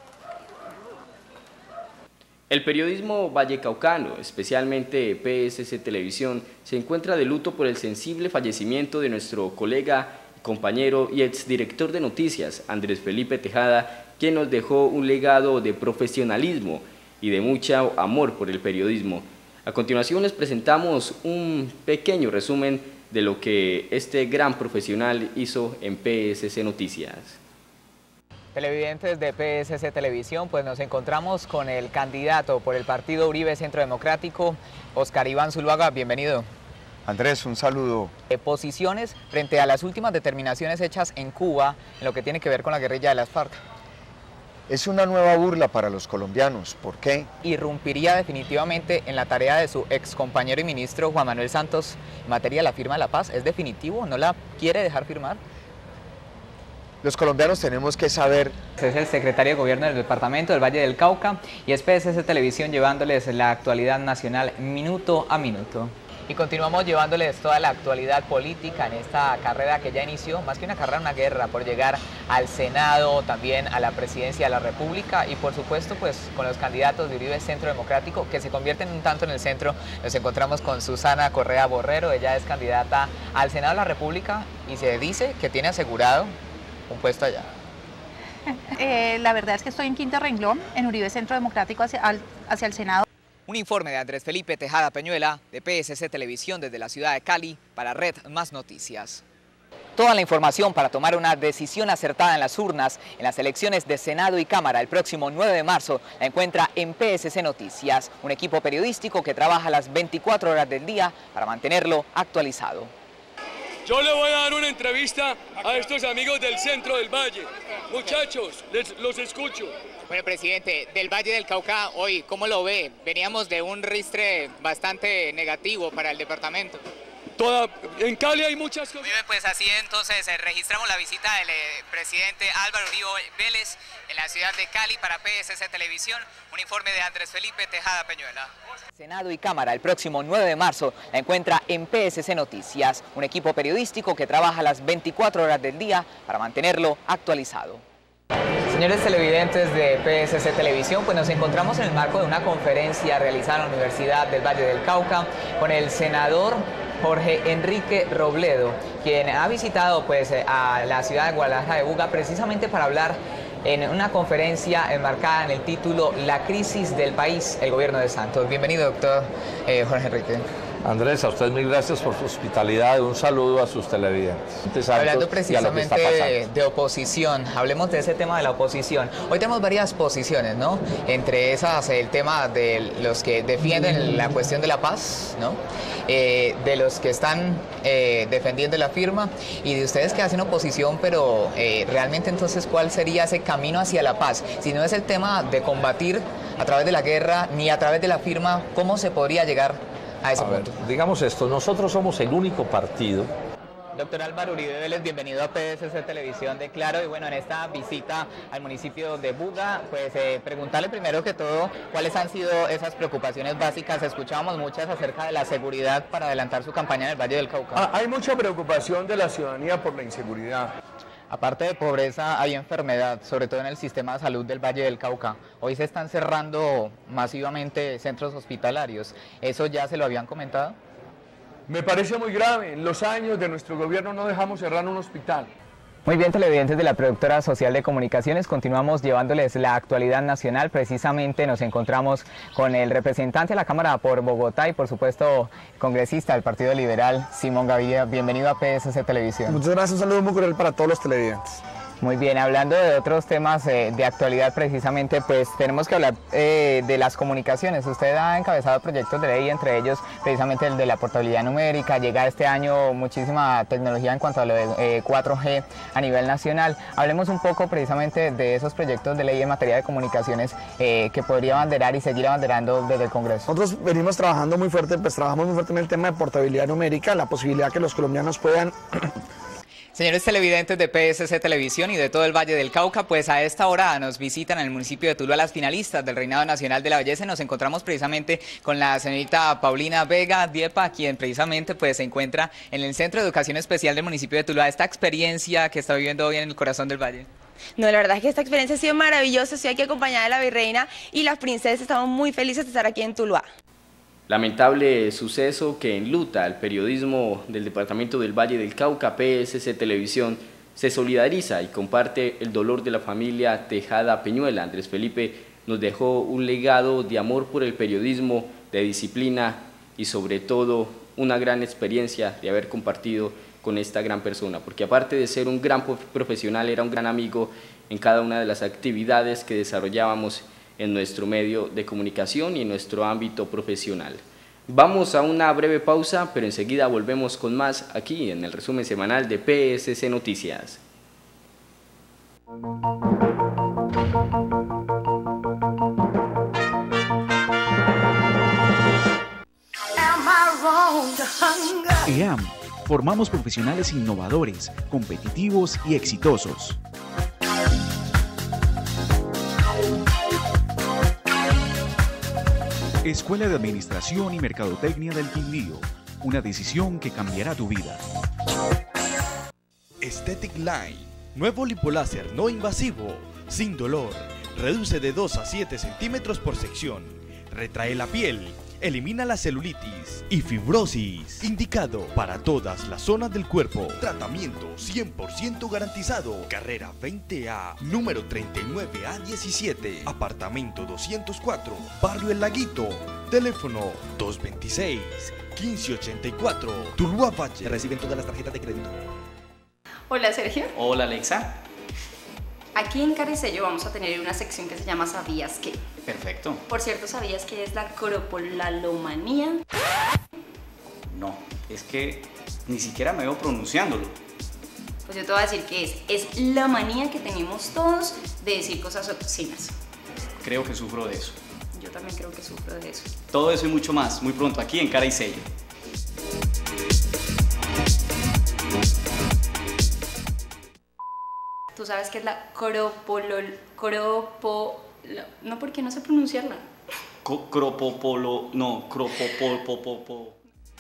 El periodismo vallecaucano, especialmente PSC Televisión, se encuentra de luto por el sensible fallecimiento de nuestro colega, compañero y exdirector de noticias, Andrés Felipe Tejada, quien nos dejó un legado de profesionalismo y de mucho amor por el periodismo. A continuación les presentamos un pequeño resumen de lo que este gran profesional hizo en PSC Noticias. Televidentes de PSC Televisión, pues nos encontramos con el candidato por el partido Uribe Centro Democrático, Oscar Iván Zuluaga. Bienvenido. Andrés, un saludo. Posiciones frente a las últimas determinaciones hechas en Cuba en lo que tiene que ver con la guerrilla de las FARC. Es una nueva burla para los colombianos. ¿Por qué? Irrumpiría definitivamente en la tarea de su ex compañero y ministro Juan Manuel Santos en materia de la firma de la paz. ¿Es definitivo? ¿No la quiere dejar firmar? Los colombianos tenemos que saber. Es el secretario de Gobierno del Departamento del Valle del Cauca y es PSC Televisión llevándoles la actualidad nacional minuto a minuto. Y continuamos llevándoles toda la actualidad política en esta carrera que ya inició, más que una carrera, una guerra por llegar al Senado, también a la presidencia de la República y por supuesto pues con los candidatos de Uribe Centro Democrático que se convierten un tanto en el centro. Nos encontramos con Susana Correa Borrero, ella es candidata al Senado de la República y se dice que tiene asegurado un puesto allá. La verdad es que estoy en quinto renglón en Uribe Centro Democrático hacia el Senado. Un informe de Andrés Felipe Tejada Peñuela, de PSC Televisión desde la ciudad de Cali, para Red Más Noticias. Toda la información para tomar una decisión acertada en las urnas en las elecciones de Senado y Cámara el próximo 9 de marzo la encuentra en PSC Noticias, un equipo periodístico que trabaja las 24 horas del día para mantenerlo actualizado. Yo le voy a dar una entrevista a estos amigos del centro del Valle. Muchachos, los escucho. Bueno, presidente, del Valle del Cauca, hoy, ¿cómo lo ve? Veníamos de un ristre bastante negativo para el departamento. En Cali hay muchas cosas. Muy bien, pues así entonces registramos la visita del presidente Álvaro Uribe Vélez en la ciudad de Cali para PSC Televisión. Un informe de Andrés Felipe Tejada Peñuela. Senado y Cámara el próximo 9 de marzo la encuentra en PSC Noticias, un equipo periodístico que trabaja las 24 horas del día para mantenerlo actualizado. Señores televidentes de PSC Televisión, pues nos encontramos en el marco de una conferencia realizada en la Universidad del Valle del Cauca con el senador Jorge Enrique Robledo, quien ha visitado pues a la ciudad de Guadalajara de Buga precisamente para hablar en una conferencia enmarcada en el título La crisis del país, el gobierno de Santos. Bienvenido, doctor Jorge Enrique. Andrés, a usted mil gracias por su hospitalidad. Un saludo a sus televidentes. Hablando precisamente de oposición, hablemos de ese tema de la oposición. Hoy tenemos varias posiciones, ¿no? Entre esas, el tema de los que defienden la cuestión de la paz, ¿no? De los que están defendiendo la firma y de ustedes que hacen oposición, pero realmente entonces, ¿cuál sería ese camino hacia la paz? Si no es el tema de combatir a través de la guerra ni a través de la firma, ¿cómo se podría llegar a ese punto? Digamos esto, nosotros somos el único partido. Doctor Álvaro Uribe Vélez, bienvenido a PSC Televisión de Claro. Y bueno, en esta visita al municipio de Buga, pues preguntarle primero que todo cuáles han sido esas preocupaciones básicas. Escuchábamos muchas acerca de la seguridad para adelantar su campaña en el Valle del Cauca. Hay mucha preocupación de la ciudadanía por la inseguridad. Aparte de pobreza, hay enfermedad, sobre todo en el sistema de salud del Valle del Cauca. Hoy se están cerrando masivamente centros hospitalarios. ¿Eso ya se lo habían comentado? Me parece muy grave. En los años de nuestro gobierno no dejamos cerrar un hospital. Muy bien, televidentes de la productora social de comunicaciones, continuamos llevándoles la actualidad nacional. Precisamente nos encontramos con el representante de la Cámara por Bogotá y por supuesto congresista del Partido Liberal, Simón Gaviria. Bienvenido a PSC Televisión. Muchas gracias, un saludo muy cordial para todos los televidentes. Muy bien, hablando de otros temas de actualidad precisamente, pues tenemos que hablar de las comunicaciones. Usted ha encabezado proyectos de ley, entre ellos precisamente el de la portabilidad numérica, llega este año muchísima tecnología en cuanto a lo de 4G a nivel nacional. Hablemos un poco precisamente de esos proyectos de ley en materia de comunicaciones que podría abanderar y seguir abanderando desde el Congreso. Nosotros venimos trabajando muy fuerte, trabajamos muy fuerte en el tema de portabilidad numérica, la posibilidad que los colombianos puedan... Señores televidentes de PSC Televisión y de todo el Valle del Cauca, pues a esta hora nos visitan en el municipio de Tuluá las finalistas del Reinado Nacional de la Belleza. Nos encontramos precisamente con la señorita Paulina Vega Diepa, quien precisamente pues se encuentra en el Centro de Educación Especial del municipio de Tuluá. Esta experiencia que está viviendo hoy en el corazón del Valle. No, la verdad es que esta experiencia ha sido maravillosa. Estoy aquí acompañada de la virreina y las princesas. Estamos muy felices de estar aquí en Tuluá. Lamentable suceso que enluta al periodismo del departamento del Valle del Cauca. PSC Televisión se solidariza y comparte el dolor de la familia Tejada Peñuela. Andrés Felipe nos dejó un legado de amor por el periodismo, de disciplina y sobre todo una gran experiencia de haber compartido con esta gran persona, porque aparte de ser un gran profesional, era un gran amigo en cada una de las actividades que desarrollábamos en nuestro medio de comunicación y en nuestro ámbito profesional. Vamos a una breve pausa, pero enseguida volvemos con más aquí en el resumen semanal de PSC Noticias. EAM, formamos profesionales innovadores, competitivos y exitosos. Escuela de Administración y Mercadotecnia del Quindío, una decisión que cambiará tu vida. Aesthetic Line, nuevo lipoláser no invasivo, sin dolor, reduce de 2 a 7 centímetros por sección, retrae la piel, elimina la celulitis y fibrosis, indicado para todas las zonas del cuerpo, tratamiento 100% garantizado, carrera 20A, número 39A17, apartamento 204, barrio El Laguito, teléfono 226-1584, Tuluá Valle, reciben todas las tarjetas de crédito. Hola Sergio. Hola Alexa. Aquí en Cara y Sello vamos a tener una sección que se llama ¿Sabías qué? Perfecto. Por cierto, ¿sabías qué es la cropolalomanía? No, es que ni siquiera me veo pronunciándolo. Pues yo te voy a decir qué es la manía que tenemos todos de decir cosas obscenas. Creo que sufro de eso. Yo también creo que sufro de eso. Todo eso y mucho más, muy pronto aquí en Cara y Sello. ¿Tú sabes qué es la no, porque no sé pronunciarla? Cropopolo.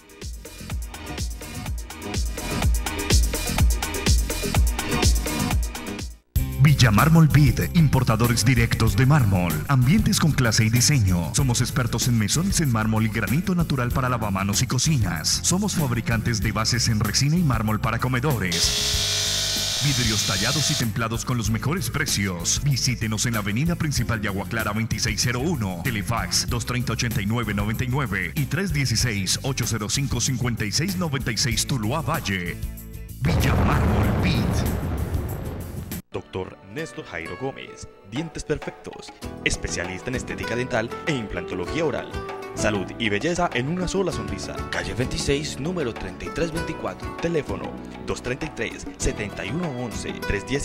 Villa Mármol Beat, importadores directos de mármol, ambientes con clase y diseño. Somos expertos en mesones en mármol y granito natural para lavamanos y cocinas. Somos fabricantes de bases en resina y mármol para comedores. Vidrios tallados y templados con los mejores precios. Visítenos en la avenida principal de Agua Clara 2601, Telefax 230-8999 y 316-805-5696 Tuluá Valle. Villa Mármol Beat. Dr. Néstor Jairo Gómez, dientes perfectos, especialista en estética dental e implantología oral. Salud y belleza en una sola sonrisa. Calle 26, número 3324. Teléfono 233-7111,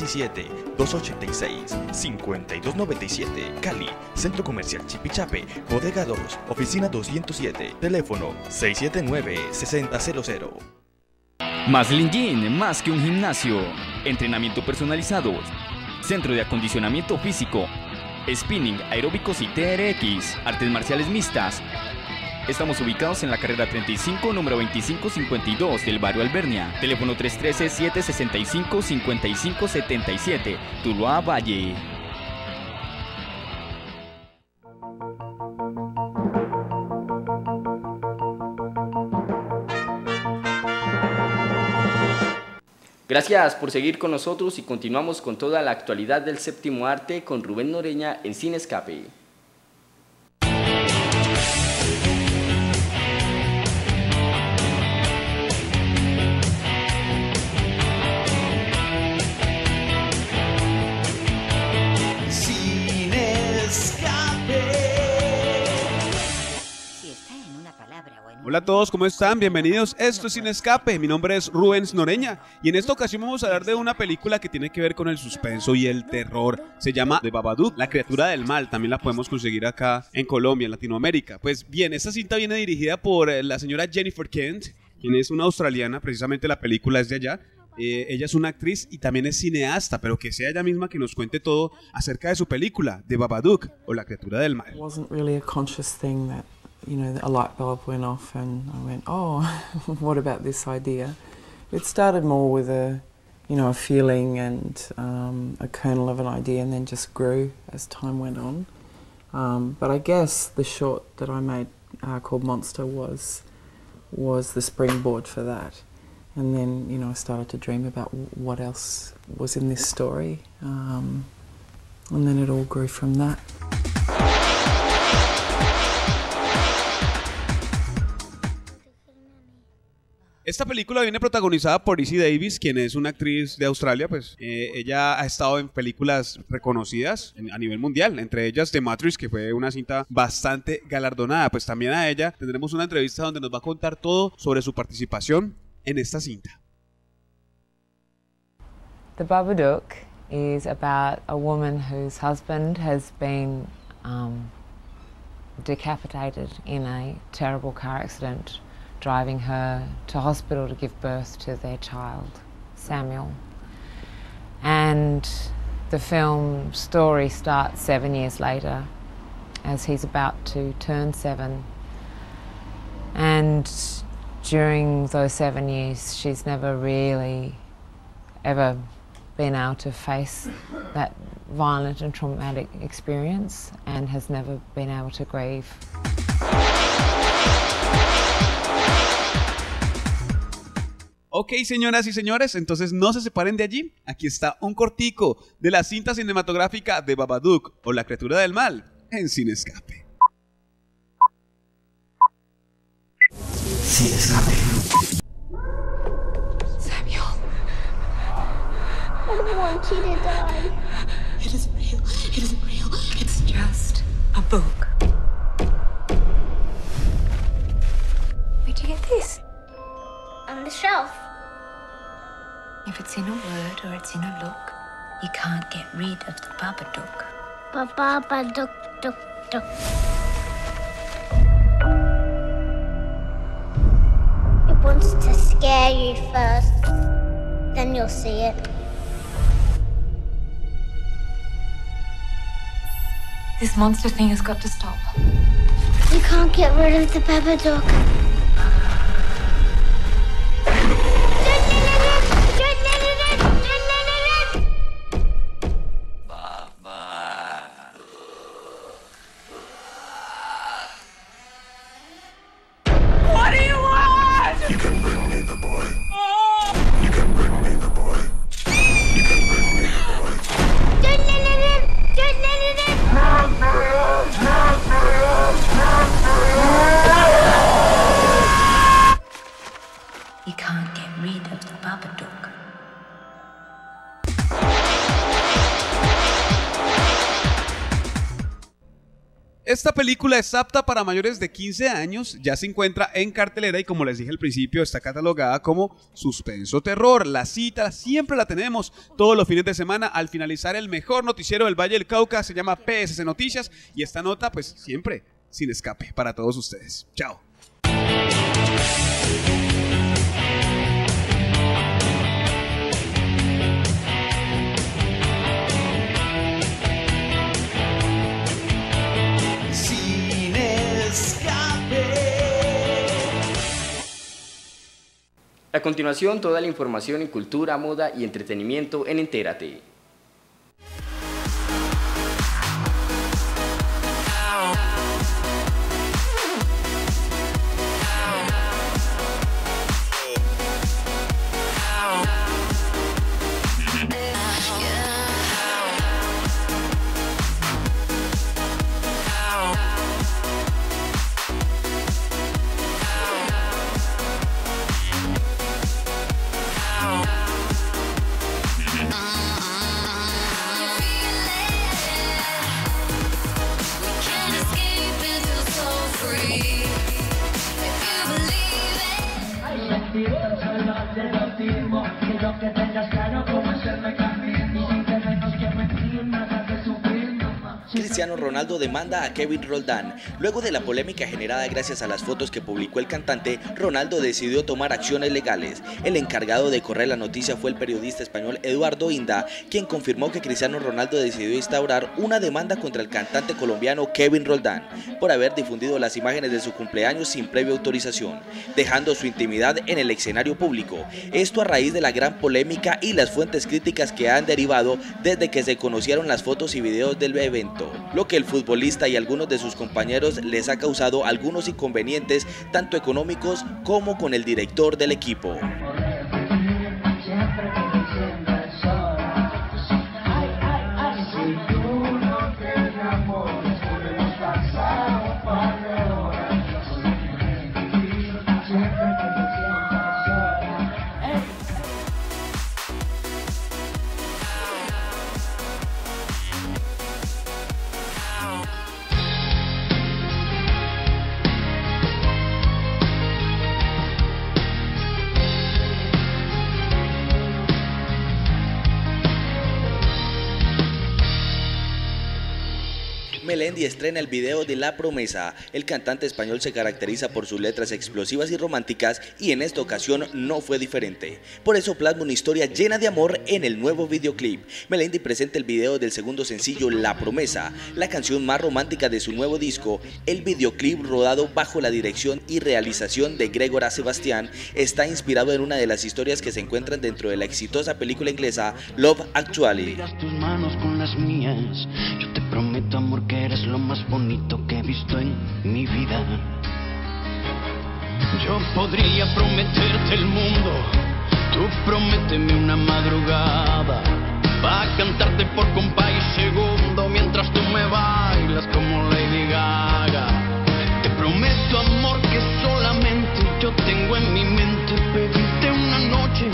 317-286-5297. Cali, Centro Comercial Chipichape, Bodega 2, Oficina 207. Teléfono 679-6000. Maslin Gym, más que un gimnasio. Entrenamiento personalizado. Centro de acondicionamiento físico. Spinning, aeróbicos y TRX. Artes marciales mixtas. Estamos ubicados en la carrera 35, número 2552 del barrio Albernia. Teléfono 313-765-5577. Tuluá Valle. Gracias por seguir con nosotros y continuamos con toda la actualidad del séptimo arte con Rubén Noreña en Sin Escape. Sin Escape. Hola a todos, ¿cómo están? Bienvenidos, esto es Sin Escape, mi nombre es Rubén Noreña y en esta ocasión vamos a hablar de una película que tiene que ver con el suspenso y el terror. Se llama The Babadook, la criatura del mal, también la podemos conseguir acá en Colombia, en Latinoamérica. Pues bien, esta cinta viene dirigida por la señora Jennifer Kent, quien es una australiana, precisamente la película es de allá. Ella es una actriz y también es cineasta, pero que sea ella misma que nos cuente todo acerca de su película, The Babadook, o la criatura del mal. You know, a light bulb went off and I went, oh, what about this idea? It started more with a feeling and a kernel of an idea and then just grew as time went on. But I guess the short that I made called Monster was the springboard for that. And then, I started to dream about what else was in this story. And then it all grew from that. Esta película viene protagonizada por Izzy Davis, quien es una actriz de Australia, pues ella ha estado en películas reconocidas a nivel mundial, entre ellas The Matrix, que fue una cinta bastante galardonada. Pues también a ella tendremos una entrevista donde nos va a contar todo sobre su participación en esta cinta. The Babadook is about a woman whose husband has been decapitated in a terrible car accident, driving her to hospital to give birth to their child, Samuel. And the film story starts 7 years later as he's about to turn 7. And during those 7 years, she's never really ever been able to face that violent and traumatic experience and has never been able to grieve. Ok, señoras y señores, entonces no se separen de allí. Aquí está un cortico de la cinta cinematográfica de Babadook o La criatura del mal en Sin Escape. Sin Escape. Samuel, I don't want you to die. It isn't real. It isn't real. It's just a book. Where'd you get this? On the shelf. If it's in a word or it's in a look, you can't get rid of the Babadook. Babadook, dook, dook. It wants to scare you first, then you'll see it. This monster thing has got to stop. You can't get rid of the Babadook. You can't get rid of the Babadook. Esta película es apta para mayores de 15 años, ya se encuentra en cartelera y como les dije al principio está catalogada como suspenso terror. La cita siempre la tenemos todos los fines de semana al finalizar el mejor noticiero del Valle del Cauca, se llama PSC Noticias y esta nota pues siempre sin escape para todos ustedes. Chao. A continuación, toda la información en cultura, moda y entretenimiento en Entérate. Cristiano Ronaldo demanda a Kevin Roldán. Luego de la polémica generada gracias a las fotos que publicó el cantante, Ronaldo decidió tomar acciones legales. El encargado de correr la noticia fue el periodista español Eduardo Inda, quien confirmó que Cristiano Ronaldo decidió instaurar una demanda contra el cantante colombiano Kevin Roldán por haber difundido las imágenes de su cumpleaños sin previa autorización, dejando su intimidad en el escenario público. Esto a raíz de la gran polémica y las fuentes críticas que han derivado desde que se conocieron las fotos y videos del evento, lo que el futbolista y algunos de sus compañeros les ha causado algunos inconvenientes tanto económicos como con el director del equipo. Melendi estrena el video de La Promesa. El cantante español se caracteriza por sus letras explosivas y románticas y en esta ocasión no fue diferente. Por eso plasma una historia llena de amor en el nuevo videoclip. Melendi presenta el video del segundo sencillo La Promesa, la canción más romántica de su nuevo disco. El videoclip, rodado bajo la dirección y realización de Gregor A. Sebastián, está inspirado en una de las historias que se encuentran dentro de la exitosa película inglesa Love Actually. Tus manos con las mías, yo te prometo, amor, que eres lo más bonito que he visto en mi vida. Yo podría prometerte el mundo, tú prométeme una madrugada, pa' cantarte por compás y segundo mientras tú me bailas como Lady Gaga. Te prometo, amor, que solamente yo tengo en mi mente pedirte una noche.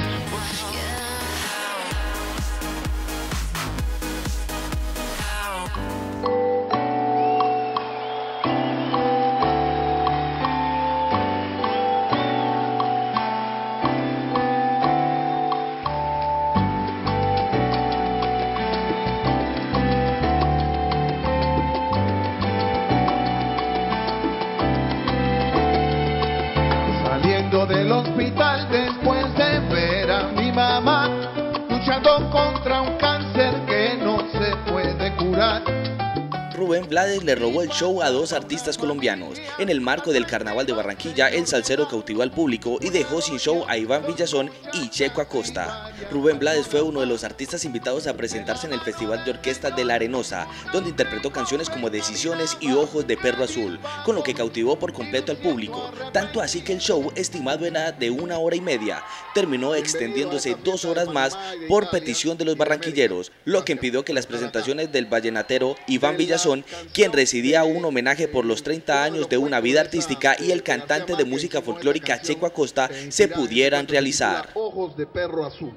Del hospital después de ver a mi mamá luchando contra un cáncer que no se puede curar. Rubén Blades le robó el show a dos artistas colombianos. En el marco del Carnaval de Barranquilla, el salsero cautivó al público y dejó sin show a Iván Villazón y Checo Acosta. Rubén Blades fue uno de los artistas invitados a presentarse en el Festival de Orquestas de La Arenosa, donde interpretó canciones como Decisiones y Ojos de Perro Azul, con lo que cautivó por completo al público. Tanto así que el show, estimado era de 1 hora y media, terminó extendiéndose 2 horas más por petición de los barranquilleros, lo que impidió que las presentaciones del vallenatero Iván Villazón, quien recibía un homenaje por los 30 años de una vida artística, y el cantante de música folclórica Checo Acosta se pudieran realizar. Ojos de Perro Azul.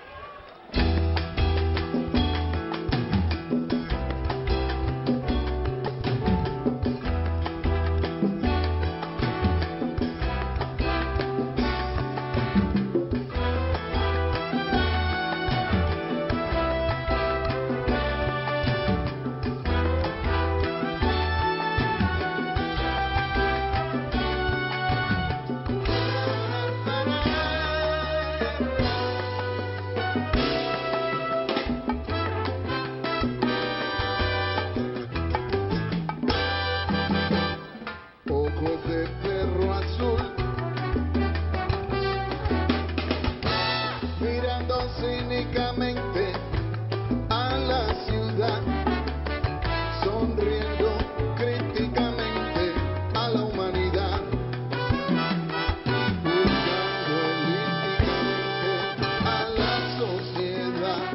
Cínicamente a la ciudad, sonriendo críticamente a la humanidad, buscando elíticamente a la sociedad.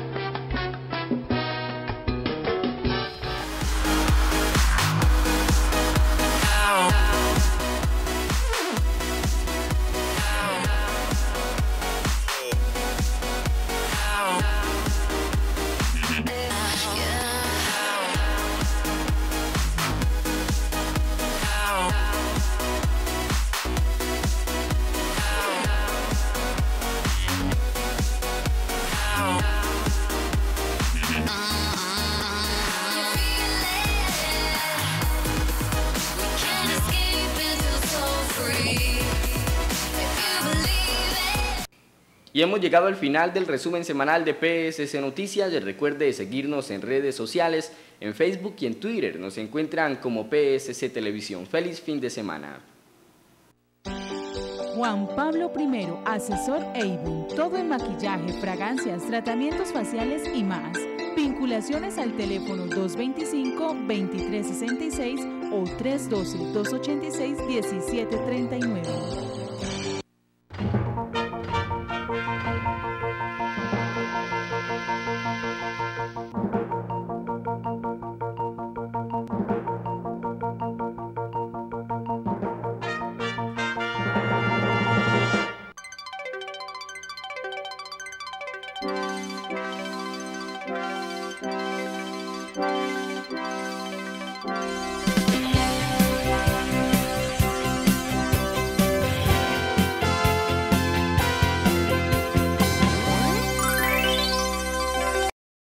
Y hemos llegado al final del resumen semanal de PSC Noticias. Les recuerde seguirnos en redes sociales, en Facebook y en Twitter. Nos encuentran como PSC Televisión. Feliz fin de semana. Juan Pablo I, asesor Avon. Todo en maquillaje, fragancias, tratamientos faciales y más. Vinculaciones al teléfono 225-2366 o 312-286-1739.